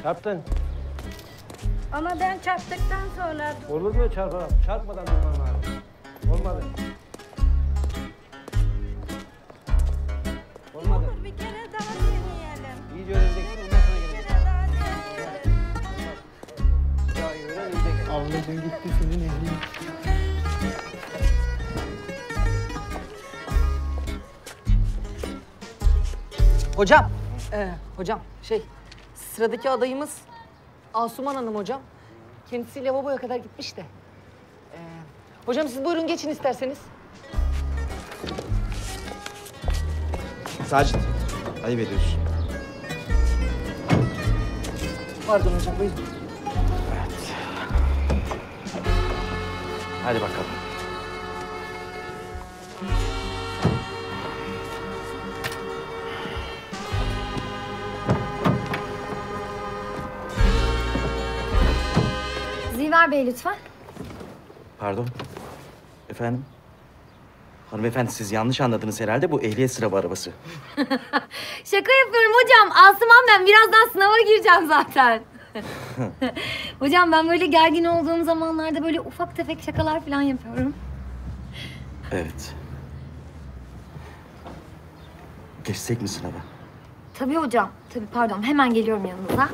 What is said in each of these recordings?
Çarptın. Ama ben çarptıktan sonra... Olur mu çarpalım? Çarpmadan durman lazım. Olmadı. Olmadı. Olur, bir kere daha deneyelim. İyice öğreneceksin, ondan sonra Bir geleceksin. kere daha deneyelim. Daha iyi öğren, iyice gel. Ablacığım gitti senin ehlin. Hocam sıradaki adayımız Asuman Hanım hocam. Kendisi lavaboya kadar gitmiş de. Hocam siz buyurun geçin isterseniz. Sacit, ayıp ediyorsun. Pardon hocam buyurun. Evet. Hadi bakalım. Ziver Bey lütfen. Pardon. Efendim? Hanımefendi siz yanlış anladınız herhalde. Bu ehliyet sınavı arabası. Şaka yapıyorum hocam. Asuman ben. Birazdan sınava gireceğim zaten. Hocam ben böyle gergin olduğum zamanlarda böyle ufak tefek şakalar falan yapıyorum. Evet. Geçsek mi sınava? Tabii hocam. Tabii pardon. Hemen geliyorum yanınıza.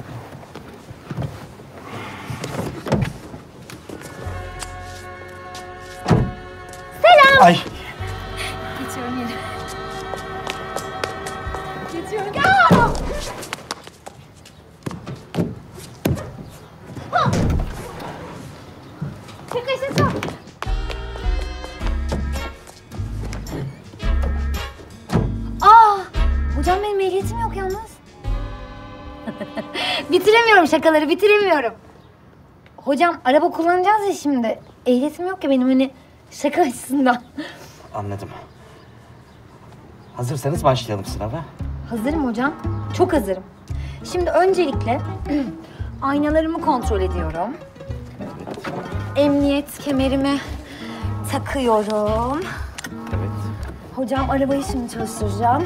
Selam. Ay! Geçiyorum yine. Geçiyorum. Aa! Şaka. Hocam benim ehliyetim yok yalnız. Bitiremiyorum şakaları, bitiremiyorum. Hocam araba kullanacağız ya şimdi. Ehliyetim yok ya benim hani şaka açısından. Anladım. Hazırsanız başlayalım sınava. Hazırım hocam. Çok hazırım. Şimdi öncelikle aynalarımı kontrol ediyorum. Emniyet kemerimi takıyorum. Evet. Hocam arabayı şimdi çalıştıracağım.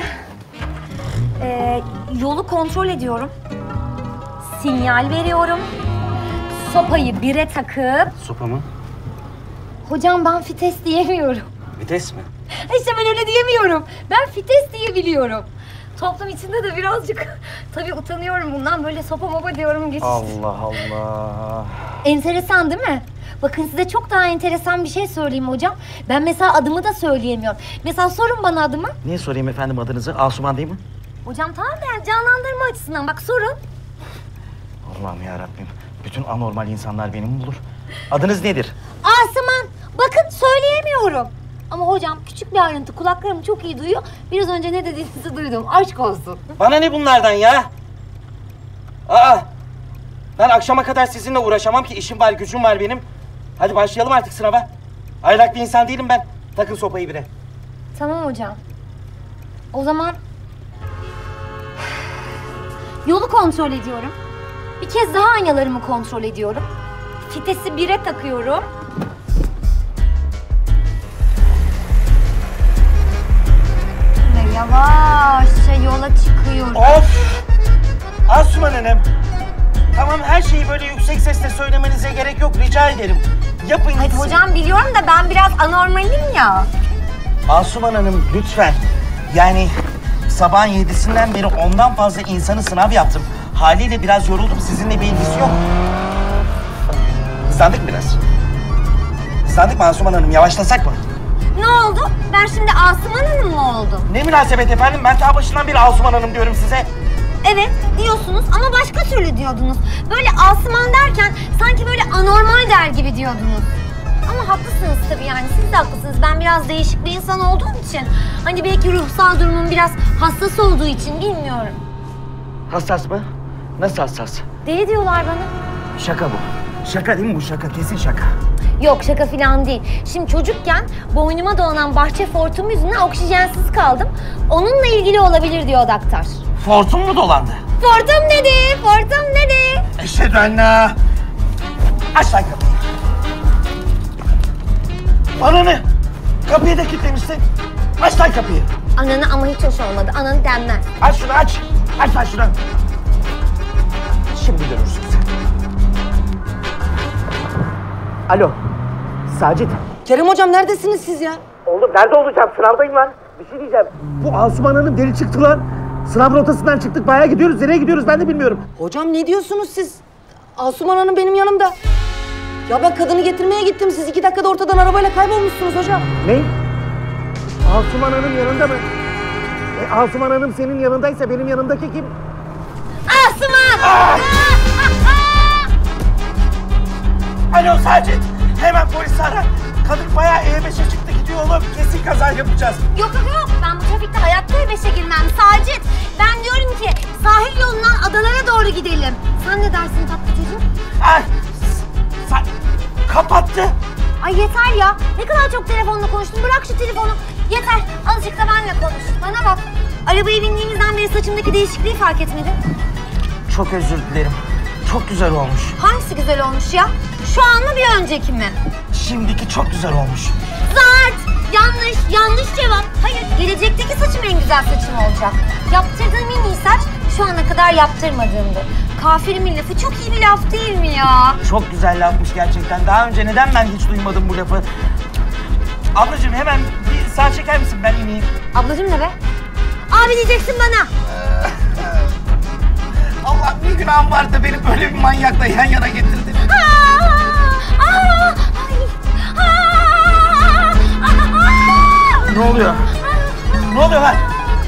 Yolu kontrol ediyorum. Sinyal veriyorum. Sopayı bire takıp... Sopa mı? Hocam ben fites diyemiyorum. Vites mi? İşte ben öyle diyemiyorum. Ben fites diyebiliyorum. Toplum içinde de birazcık tabii utanıyorum bundan. Böyle sopa mopa diyorum geçişte. Allah Allah. Enteresan değil mi? Bakın size çok daha enteresan bir şey söyleyeyim hocam. Ben mesela adımı da söyleyemiyorum. Mesela sorun bana adımı. Niye sorayım efendim adınızı? Asuman değil mi? Hocam tamam da yani canlandırma açısından bak sorun. Allah'ım yarabbim. Bütün anormal insanlar beni mi bulur? Adınız nedir? Asuman. Bakın söyleyemiyorum. Ama hocam küçük bir ayrıntı. Kulaklarım çok iyi duyuyor. Biraz önce ne dediğinizi duydum. Aşk olsun. Bana ne bunlardan ya? Aa! Ben akşama kadar sizinle uğraşamam ki. İşim var, gücüm var benim. Hadi başlayalım artık sınava. Aylak bir insan değilim ben. Takın sopayı bire. Tamam hocam. O zaman yolu kontrol ediyorum. Bir kez daha aynalarımı kontrol ediyorum. Fitesi bire takıyorum. Ve yavaşça yola çıkıyorum. Of! Asuman Hanım. Tamam her şeyi böyle yüksek sesle söylemenize gerek yok. Rica ederim. Yapın Hadi gitsin. hocam biliyorum da ben biraz anormalim ya. Asuman Hanım lütfen. Yani sabahın 7'sinden beri ondan fazla insanı sınav yaptım. Haliyle biraz yoruldum. Sizinle bir ilgisi yok. Hızlandık mı biraz? Hızlandık mı Asuman Hanım? Yavaşlasak mı? Ne oldu? Ben şimdi Asuman Hanım mı oldum? Ne münasebet efendim? Ben ta başından beri Asuman Hanım diyorum size. Evet diyorsunuz ama başka türlü diyordunuz. Böyle Asuman derken sanki böyle anormal der gibi diyordunuz. Ama haklısınız tabii yani siz de haklısınız. Ben biraz değişik bir insan olduğum için. Hani belki ruhsal durumum biraz hassas olduğu için bilmiyorum. Hassas mı? Nasıl hassas? Deli diyorlar bana. Şaka bu. Şaka değil mi bu? Şaka. Kesin şaka. Yok şaka falan değil. Şimdi çocukken boynuma dolanan bahçe fortum yüzünden oksijensiz kaldım. Onunla ilgili olabilir diyor doktor. Fortun mu dolandı? Fortum dedi, fortum dedi. Eşhedü ennâ. Aç lan kapıyı. Ananı! Kapıyı da kilitlemişsin. Aç lan kapıyı. Ananı ama hiç hoş olmadı. Ananı denmez. Aç şunu aç. Aç lan şunu. Şimdi görürsün sen. Alo. Sacit. Kerem hocam neredesiniz siz ya? Oğlum nerede olacağım? Sınavdayım lan. Bir şey diyeceğim. Bu Asuman Hanım deli çıktı lan. Sınav rotasından çıktık. Bayağı gidiyoruz. Nereye gidiyoruz ben de bilmiyorum. Hocam ne diyorsunuz siz? Asuman Hanım benim yanımda. Ya ben kadını getirmeye gittim. Siz 2 dakikada ortadan arabayla kaybolmuşsunuz hocam. Ne? Asuman Hanım yanında mı? Asuman Hanım senin yanındaysa benim yanımdaki kim? Asuman! Alo Sacit. Hemen polisi ara. Kadın bayağı E5'e çıktı gidiyor oğlum. Kesin kaza yapacağız. Yok. Ben bu trafikte hayatta E5'e girmem Sacit. Ben diyorum ki sahil yolundan adalara doğru gidelim. Sen ne dersin tatlı çocuk? Ay. Kapattı. Ay yeter ya. Ne kadar çok telefonla konuştun. Bırak şu telefonu. Yeter. Azıcık da benimle konuş. Bana bak. Arabaya bindiğimizden beri saçımdaki değişikliği fark etmedin. Çok özür dilerim. Çok güzel olmuş. Hangisi güzel olmuş ya? Şu an mı bir önceki mi? Şimdiki çok güzel olmuş. Zart! Yanlış cevap. Hayır, gelecekteki saçım en güzel saçım olacak. Yaptırdığım en iyi saç şu ana kadar yaptırmadığımdı. Kafirimin lafı çok iyi bir laf değil mi ya? Çok güzel lafmış gerçekten. Daha önce neden ben hiç duymadım bu lafı? Ablacığım hemen bir sağ çeker misin? Ben ineyim. Ablacığım ne be? Abi diyeceksin bana. Allah ne günahım vardı beni böyle bir manyakla yan yana getirdin. Ne oluyor? Ne oluyor lan?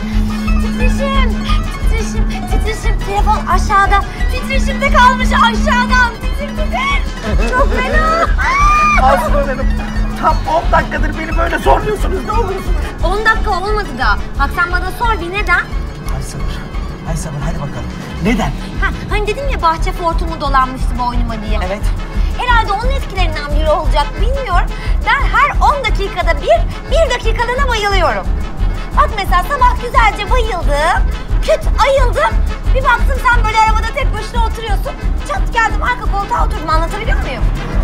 Titreşim. Telefon aşağıda. Titreşimde kalmış aşağıdan. Titir. Çok fena. Asuman Hanım, tam 10 dakikadır beni böyle zorluyorsunuz. Ne olursunuz? 10 dakika olmadı da. Bak sen bana sor bir neden? Ay sabır hadi bakalım. Neden? Hani dedim ya bahçe fortumu dolanmıştı boynuma diye. Evet. Herhalde onun etkilerinden biri olacak bilmiyorum. Ben her 10 dakikada bir dakikalığına bayılıyorum. Bak mesela sabah güzelce bayıldım, küt ayıldım. Bir baktım sen böyle arabada tek başına oturuyorsun. Çat geldim arka koltuğa oturdum, anlatabiliyor muyum?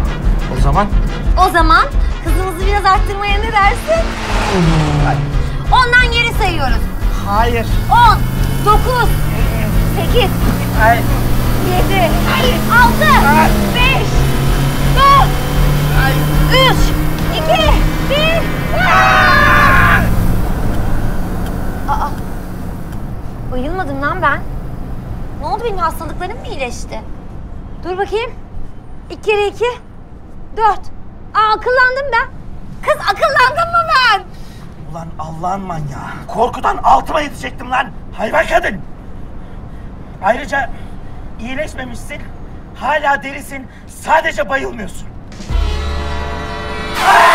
O zaman? Hızımızı biraz arttırmaya ne dersin? Ondan geri sayıyoruz. Hayır. 10, 9, 8, Hayır. 7, 6, 5, 4, 3, 2, 1. Aa, bayılmadım lan ben. Ne oldu, benim hastalıklarım mı iyileşti? Dur bakayım. 2 kere 2, 4. Akıllandım ben. Kız akıllandım mı ben? Ulan Allah'ın manyağı. Korkudan altıma yetecektim lan. Hayvan kadın. Ayrıca iyileşmemişsin. Hala delisin. Sadece bayılmıyorsun.